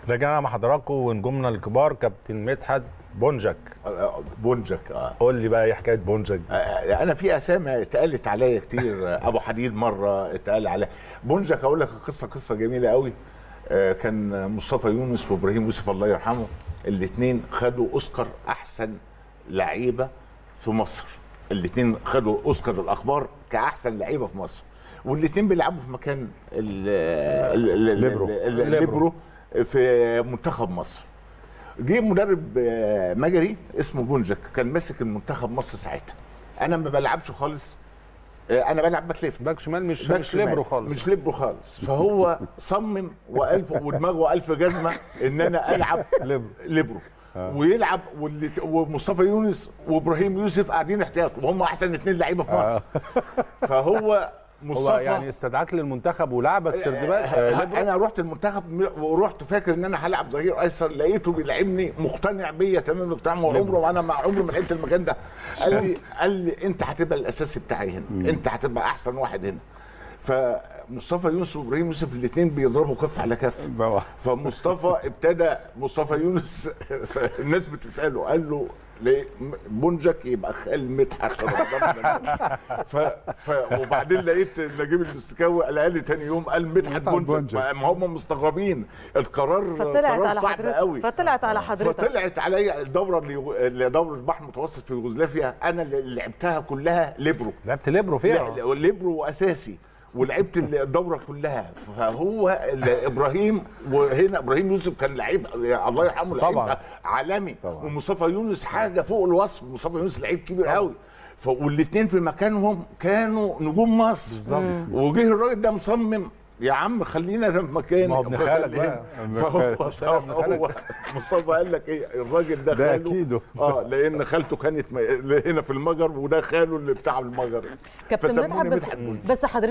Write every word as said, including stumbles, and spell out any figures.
رجعنا مع حضراتكم ونجومنا الكبار كابتن مدحت بونجك. بونجك اه قول لي بقى ايه حكايه بونجك؟ آه انا في اسامي اتقالت عليا كتير. ابو حديد مره اتقال عليا بونجك. اقول لك قصه قصه جميله قوي. آه كان مصطفى يونس وابراهيم يوسف الله يرحمه، الاثنين خدوا اوسكار احسن لعيبه في مصر. الاثنين خدوا اوسكار الاخبار كاحسن لعيبه في مصر، والاثنين بيلعبوا في مكان الليبرو في منتخب مصر. جه مدرب مجري اسمه بونجك كان ماسك المنتخب مصر ساعتها. انا ما بلعبش خالص، انا بلعب باك ليفت، باك شمال، مش باك مش ليبرو خالص، مش ليبرو خالص. فهو صمم والف ودماغه الف جزمه ان انا العب ليبرو ويلعب، ومصطفى يونس وابراهيم يوسف قاعدين احتياط وهم احسن اثنين لعيبه في مصر. فهو مصطفى هو يعني استدعاك للمنتخب ولعبك سردباك. آه انا رحت المنتخب ورحت فاكر ان انا هلعب ظهير ايسر، لقيته بيلعبني مقتنع بيا تمام بتاع عمره، وانا مع عمري ما لعبت المكان ده. قال لي قال لي انت هتبقى الاساسي بتاعي هنا، مم. انت هتبقى احسن واحد هنا. فمصطفى يونس وابراهيم يوسف الاثنين بيضربوا كف على كف. فمصطفى ابتدى مصطفى يونس الناس بتساله، قال له ليه بونجك يبقى خال مدحت. ف... ف... وبعدين لقيت نجيب المستكاوي قال لي تاني يوم قال مدحت بونجك. ما هم مستغربين القرار، فطلعت على صعب قوي. فطلعت على حضرتك فطلعت عليا الدوره اللي دوره البحر المتوسط في يوغوسلافيا، انا اللي لعبتها كلها ليبرو. لعبت ليبرو فيها؟ ليبرو واساسي، ولعبت الدوره كلها. فهو ابراهيم، وهنا ابراهيم يوسف كان لعيب الله يرحمه، لعيب عالمي طبعا. ومصطفى يونس حاجه فوق الوصف. مصطفى يونس لعيب كبير قوي، والاثنين في مكانهم كانوا نجوم مصر بالظبط. وجه الراجل ده مصمم يا عم خلينا في مكاني. ما هو ابن خالك بقى. فهو, فهو مصطفى قال لك ايه الراجل ده خاله، اه لان خالته كانت هنا في المجر وده خاله اللي بتاع المجر. كابتن مدحت بس, بس حضرتك